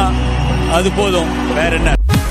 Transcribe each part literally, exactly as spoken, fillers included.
அது போதும், வேற என்ன?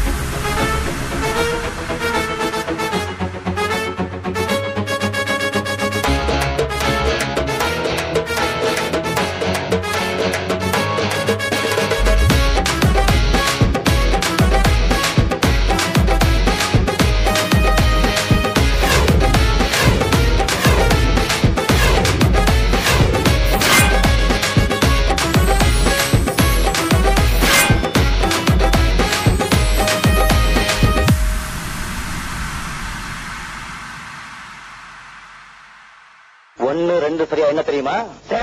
ஒன்னு ரெண்டு சரியா என்ன தெரியுமா?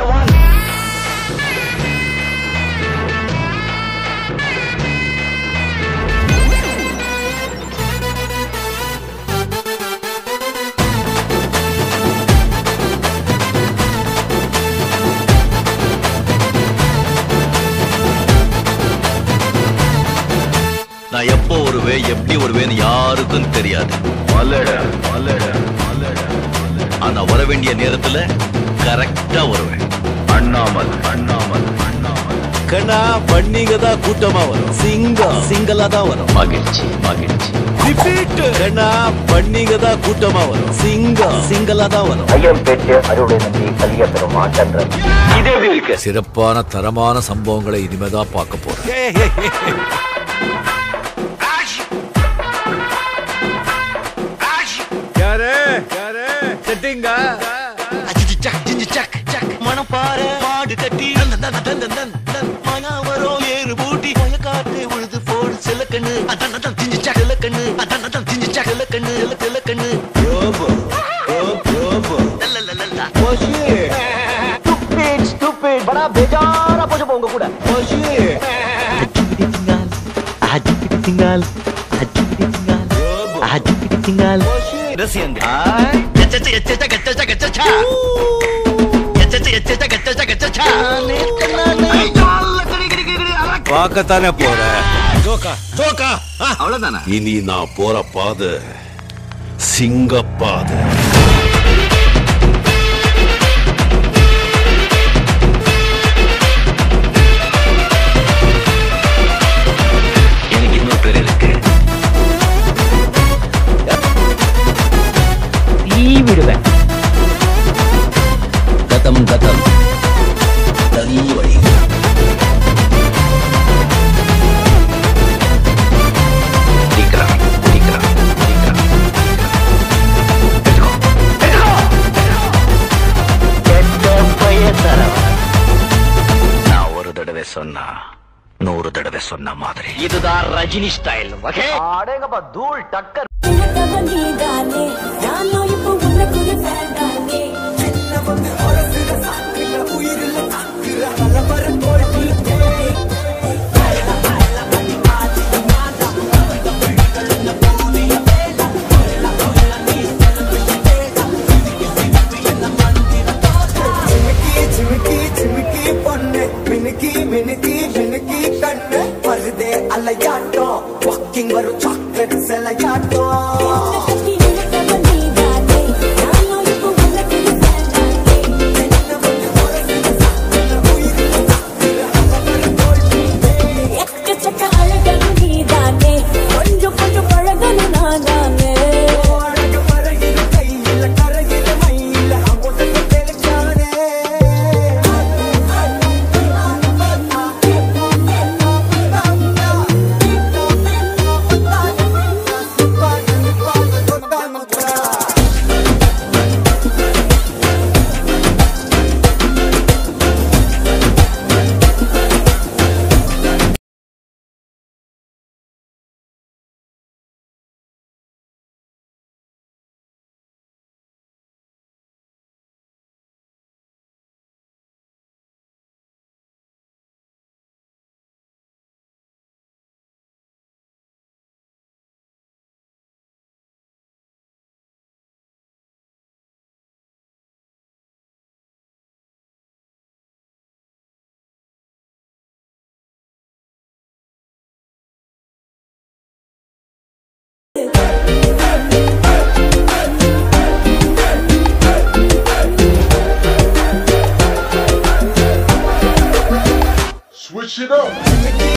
நான் எப்போ வருவேன், எப்படி வருவேன்னு யாருக்கும் தெரியாது. ஆனா வர வேண்டிய நேரத்துல கரெக்டா வருவேன். அண்ணாமல் அண்ணாமல் அண்ணாமல் கண்ணா பண்ணிங்க தான் கூட்டமா வரும், சிங்கம் சிங்களா தான் வரும். மகிழ்ச்சி மகிழ்ச்சி. ரிப்பீட். கண்ணா பண்ணிங்க தான் கூட்டமா வரும், சிங்கம் சிங்களா தான் வரும். ஐயம் பேச்சு அறுவடை நம்பி கலிய பெருமா சந்திரன். இதே இருக்கு. சிறப்பான தரமான சம்பவங்களை இனிமேதான் பார்க்க போறேன். யாரு யாரு செட்டிங்க மனம் பாரு மாடு கட்டி மயா வரும் ஏறு பூட்டி மய காட்டு உழுது போடு சிலக்கண்ணு அதான் திஞ்சிச்சா சிலக்கண்ணு அதான் திஞ்சிச்சா சிலக்கண்ணு சிலக்கண்ணு யோபோ யோபோ லல்லல்லல்லா ஓஷி ஸ்டூபிட் ஸ்டூபிட் बड़ा बेजारा போச்சு உங்க கூட ஓஷி அஜிபிடிங்கால் அஜிபிடிங்கால் அஜிபிடிங்கால் அஜிபிடிங்கால் ரசியங்க கச்சச்ச கச்சச்ச கச்சச்ச கச்சச்ச பார்க்கத்தானே போற. அவ்வளவுதானா? இனி நான் போற பாதை சிங்கப்பாதை. எனக்கு இன்னொரு பேர் இருக்கு. ஈ விடுவேன். கதம் கதம் தனி வழி. நான் ஒரு தடவை சொன்னா நூறு தடவை சொன்ன மாதிரி. இதுதான் ரஜினி ஸ்டைல். வகை அடேங்கப்பா தூள் டக்கர். Walking with a chocolate selayato. Switch it up.